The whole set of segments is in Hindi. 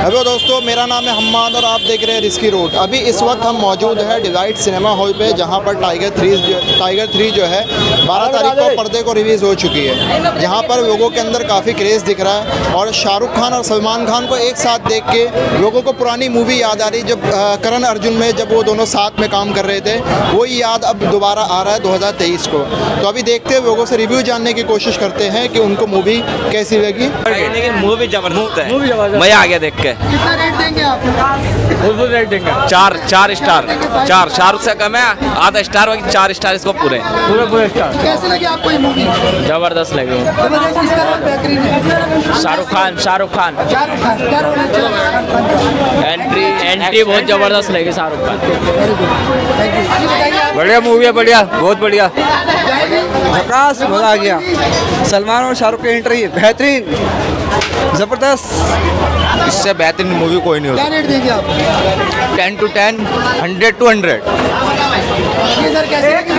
हेलो दोस्तों, मेरा नाम है हम्माद और आप देख रहे हैं रिस्की रोड। अभी इस वक्त हम मौजूद हैं डिवाइड सिनेमा हॉल पे, जहां पर टाइगर 3 जो है 12 तारीख को पर्दे को रिलीज़ हो चुकी है। जहां पर लोगों के अंदर काफ़ी क्रेज़ दिख रहा है और शाहरुख खान और सलमान खान को एक साथ देख के लोगों को पुरानी मूवी याद आ रही, जब करण अर्जुन में जब वो दोनों साथ में काम कर रहे थे, वही याद अब दोबारा आ रहा है 2023 को। तो अभी देखते हैं, लोगों से रिव्यू जानने की कोशिश करते हैं कि उनको मूवी कैसी लगी। लेकिन मूवी जबरदस्त है, मजा आ गया देख के। कितना रेट देंगे आप? फुल रेट देंगे 4 स्टार। 4 शाहरुख से कम है, आधा स्टार बाकी 4 स्टार इसको पूरे स्टार। कैसे लगी आपको ये मूवी? जबरदस्त लगी। शाहरुख खान एंट्री बहुत जबरदस्त लगी शाहरुख खान। बढ़िया मूवी है, बढ़िया, बहुत बढ़िया, झकास, मजा आ गया। सलमान और शाहरुख की एंट्री बेहतरीन, जबरदस्त। इससे बेहतरीन मूवी कोई नहीं होती। क्या रेट देंगे आप? 10 to 10, 100 to 100। ये सर कैसे लगी?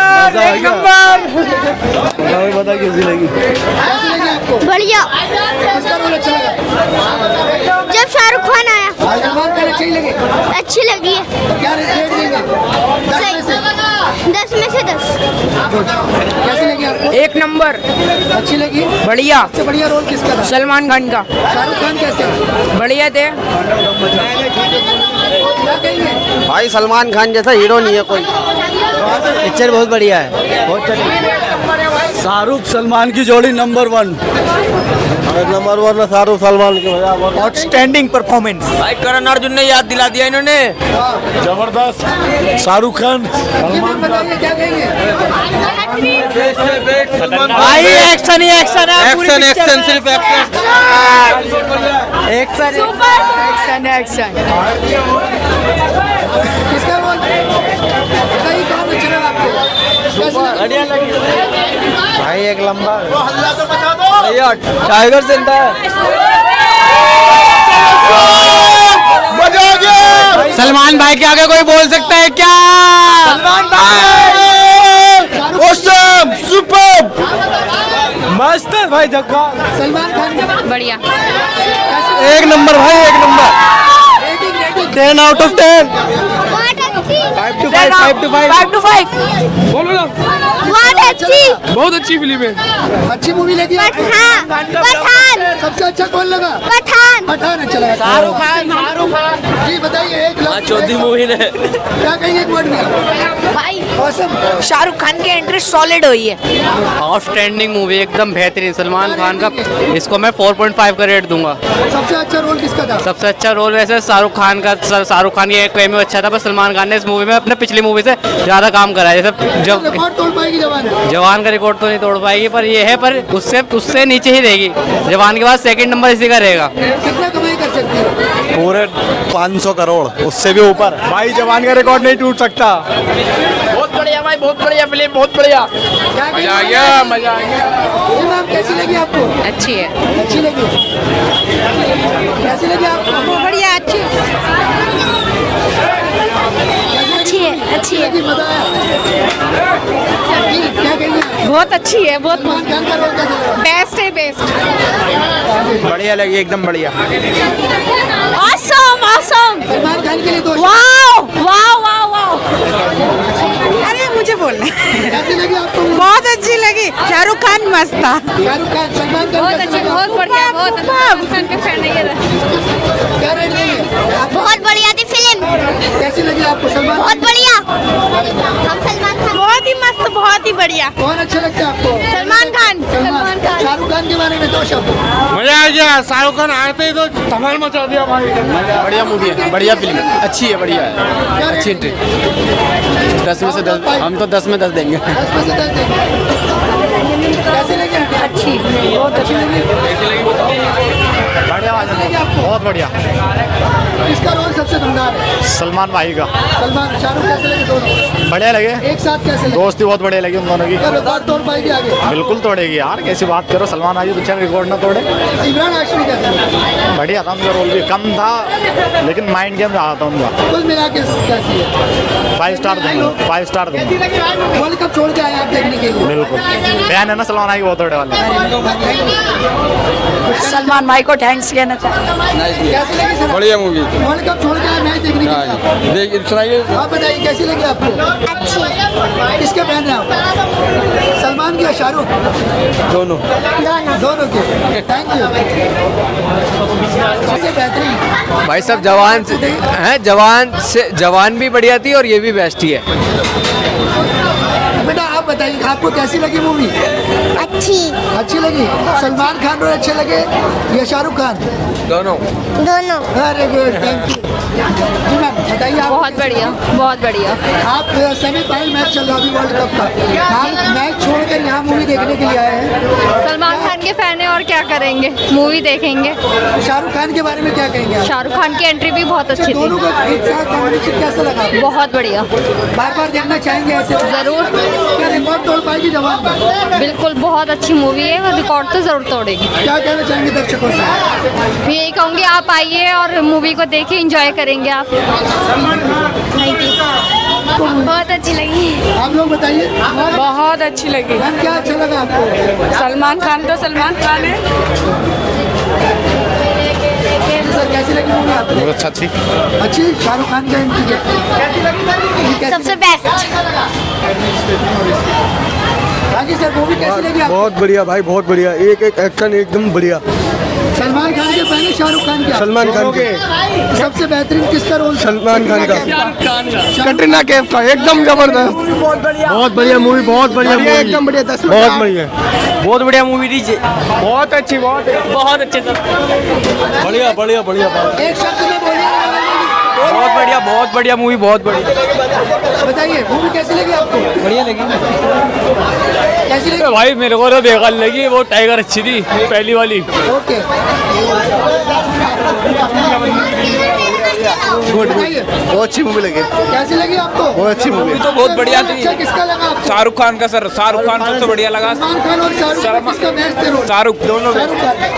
बता कैसी लगी? आपको बढ़िया। किसका रोल अच्छा लगा? जब शाहरुख खान आया सलमान खान अच्छी लगी? अच्छी लगी है। तो क्या रेट देंगे? 10 में से 10। कैसी लगी आपको? एक नंबर, अच्छी लगी? बढ़िया। सबसे बढ़िया रोल किसका था? सलमान खान का। शाहरुख खान कैसे? बढ़िया थे। क्या कहेंगे? भाई सलमान खान जैसा हीरो नहीं है कोई। पिक्चर बहुत बढ़िया है, बहुत चली। शाहरुख सलमान की जोड़ी नंबर 1 है। शाहरुख सलमान की आउटस्टैंडिंग परफॉर्मेंस। भाई करण अर्जुन ने याद दिला दिया इन्होंने, जबरदस्त। शाहरुख खान क्या कहेंगे? भाई एक्शन ही एक्शन है, एक्शन सिर्फ एक्शन। किसका रोल? बताइए कौन अच्छा लगा आपको? बढ़िया लगी भाई, एक लंबा भैया टाइगर जिंदा है। मजा आ गया। सलमान भाई के आगे कोई बोल सकता है क्या? सलमान भाई ऑसम, सुपर, मस्त है भाई, धक्का। सलमान खान बढ़िया। एक नंबर भाई, एक नंबर। 10 out of 10। 5 to 5। बहुत अच्छी, बहुत अच्छी फिल्म है, अच्छी मूवी लगी आपको? पठान। सबसे अच्छा कौन लगा? पठान। पठान अच्छा लगा। शाहरुख खान। जी बताइए, एक लाख चौथी मूवी ने क्या कहेंगे एक वर्ड में? भाई औसम। शाहरुख खान की एंट्री सॉलिड हुई है। आउटस्टैंडिंग मूवी, एकदम बेहतरीन। सलमान खान का इसको मैं 4.5 का रेट दूंगा। सबसे अच्छा रोल किसका था? सबसे अच्छा रोल वैसे शाहरुख खान का। शाहरुख खान की कैमियो अच्छा था, पर सलमान खान ने इस मूवी में अपने पिछली मूवी से ज्यादा काम करा है। जैसे जब रिकॉर्ड तोड़ पाएगी जवान का रिकॉर्ड तो नहीं तोड़ पाएगी, पर ये है, पर उससे नीचे ही रहेगी। जवान के बाद सेकंड नंबर इसी का रहेगा। कितना कमाई कर सकती है? पूरे 500 करोड़, उससे भी ऊपर। भाई जवान का रिकॉर्ड नहीं टूट सकता। बहुत बढ़िया भाई, बहुत बढ़िया फिल्म, बहुत बढ़िया। मजा आ गया, मजा आ गया। मैम कैसी लगी आपको? अच्छी है। अच्छी लगी। कैसी लगी आपको? बढ़िया। अच्छी है। मजा आया? क्या कहेंगे? बहुत अच्छी है, बहुत सलमान खान का रोल कैसा लगा? बेस्ट है, बेस्ट। बढ़िया लगी, एकदम बढ़िया। Awesome, awesome. सलमान खान के लिए दो। Wow wow wow wow. अरे मुझे बोलना। कैसी लगी आपको? बहुत अच्छी लगी। शाहरुख खान मस्त था। शाहरुख खान, सलमान खान बहुत कैसा अच्छी, लगा? बहुत बढ़िया, बहुत क्या रेट देंगे? बहुत बढ़िया थी फिल्म। कैसी लगी आपको? सलमान बहुत बढ़िया। हम सलमान खान। बहुत ही मस्त, बहुत ही बढ़िया। कौन अच्छा लगता है आपको? सलमान खान। सलमान खान। शाहरुख खान के बारे में 2 शब्द। मजा आ गया। शाहरुख खान आते ही तो धमाल मचा दिया भाई। बढ़िया मूवी है, बढ़िया फिल्म है, अच्छी है, बढ़िया है, अच्छी एंट्री। 10 में से 10, हम तो 10 में 10 देंगे। 10 में से 10 देंगे। कैसी लगी? अच्छी, बहुत अच्छी लगी। बहुत बढ़िया। किसका रोल सबसे दमदार है? सलमान भाई का। सलमान, शाहरुख कैसे लगे दोनों? बढ़िया लगे, एक साथ कैसे लगे? दोस्ती बहुत बढ़िया लगी उन दोनों की। रिकॉर्ड तोड़ पाएगी आगे? बिल्कुल तोड़ेगी यार, कैसी बात करो। सलमान आई तो अच्छा रिकॉर्ड ना तोड़े। इमरान हाशमी कैसे लगे? बढ़िया था, उनका रोल भी कम था, लेकिन माइंड गेम रहा था उनका। कुल मिला के कैसी है? 5 स्टार दूंगा, 5 स्टार दूंगा। वर्ल्ड कप छोड़ के आए आप देखने के लिए? बिल्कुल फैन है ना सलमान भाई, बहुत बड़े वाले। सलमान भाई को थैंक्स कहना चाहते कैसी लगी सर? बढ़िया मूवी। वर्ल्ड कप छोड़ के आए मैच देखने के लिए। देखिए सुनाइए। आप बताइए कैसी लगी आपको? अच्छी। किसके फैन हैं आप? सलमान के या शाहरुख? दोनों। दोनों के। Thank you. सबसे बेहतरीन भाई सब जवान हैं, जवान भी बढ़िया थी और ये भी बेस्ट ही है। बेटा आप बताइए आपको कैसी लगी मूवी? अच्छी लगी। सलमान खान और अच्छे लगे या शाहरुख खान? दोनों। Very good, thank you. जी मैम बताइए आप। बहुत बढ़िया, बहुत बढ़िया। आप सेमीफाइनल मैच चल रहा है अभी वर्ल्ड कप का, आप मैच छोड़कर यहाँ मूवी देखने के लिए आए हैं। सलमान खान के फैन है और क्या करेंगे, मूवी देखेंगे। शाहरुख खान के बारे में क्या कहेंगे आप? शाहरुख खान की एंट्री भी बहुत अच्छी दोनों थी। का एक साथ कॉम्बिनेशन कैसा लगा आपको? बहुत बढ़िया। बार बार देखना चाहेंगे ऐसे? जरूर। क्या रिकॉर्ड तोड़ पाएगी जवान? बिल्कुल बहुत अच्छी मूवी है, रिकॉर्ड तो जरूर तोड़ेगी। क्या कहना चाहेंगे दर्शकों से? मैं यही कहूँगी आप आइए और मूवी को देखिए, एंजॉय करेंगे आप। बहुत अच्छी लगी। आप लोग बताइए। बहुत अच्छी लगी। मैम क्या अच्छा लगा आपको? सलमान खान तो सलमान खान है। सर कैसी लगी मूवी आपको? बहुत अच्छी। अच्छी। शाहरुख खान का एंट्री कैसी लगी? सबसे बेस्ट। हाँ जी सर, मूवी कैसी लगी आपको? बहुत बढ़िया भाई, बहुत बढ़िया। एक एक्शन एकदम बढ़िया। सलमान खान के पहले शाहरुख खान के? सलमान खान के। सबसे बेहतरीन किसका रोल? सलमान खान का। कटरीना कैफ का एकदम जबरदस्त। बहुत बढ़िया मूवी, बहुत बढ़िया मूवी, एकदम बढ़िया। बहुत बढ़िया, बहुत बढ़िया मूवी थी। बहुत अच्छी, बहुत अच्छे सर। बढ़िया बढ़िया बढ़िया। एक शब्द में बोलिए। बहुत बढ़िया, बहुत बढ़िया मूवी, बहुत बढ़िया। बताइए मूवी कैसी लगी आपको? बढ़िया लगी कैसी लगी? भाई मेरे को तो बेकार लगी, वो टाइगर अच्छी थी पहली वाली। ओके। बताइए बहुत अच्छी मूवी लगी। कैसी लगी आपको? बहुत अच्छी मूवी। तो बहुत बढ़िया थी। अच्छा किसका लगा आपको? शाहरुख खान का सर, शाहरुख खान सबसे बढ़िया लगा। सलमान खान और शाहरुख खान किसका बेस्ट थे रोल? शाहरुख दोनों। शाहरुख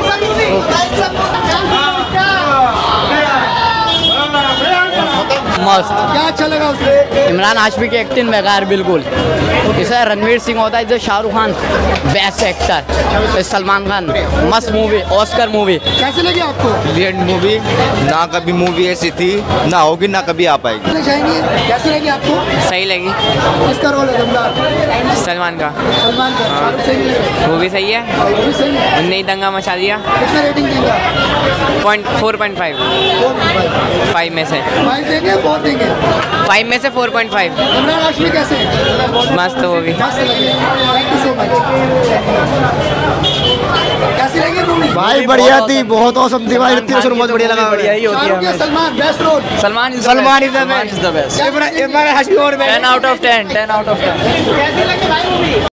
मस्त। क्या अच्छा लगा उसमें? इमरान हाशमी की एक्टिंग बेकार बिल्कुल। इसे रणवीर सिंह होता है, जो शाहरुख खान बेस्ट एक्टर, सलमान खान मस्त मूवी, ऑस्कर मूवी। कैसी लगी आपको? Brilliant movie. ना कभी मूवी ऐसी थी, ना होगी, ना कभी आ पाएगी। कैसी लगी आपको? सही लगी। किसका रोल है दमदार? सलमान का। सलमान का। शाहरुख सही नहीं लगा? वो भी सही है, वो भी सही है। नई दंगा मचा दिया। कितना रेटिंग देंगे आप? 4.5 5 में से। 5 देंगे, 4 देंगे? 5 में से 4.5। इमरान हाशमी कैसे है? मस्त वो भी। मस्त लगी। Thank you so much. कैसी लगी मूवी? भाई बढ़िया थी, बहुत औसम थी भाई। बहुत बढ़िया लगा। बढ़िया ही होती शाहरुख या है। Salman best role? Salman is the best. Imran Hashmi और 10 out of 10, 10 out of 10।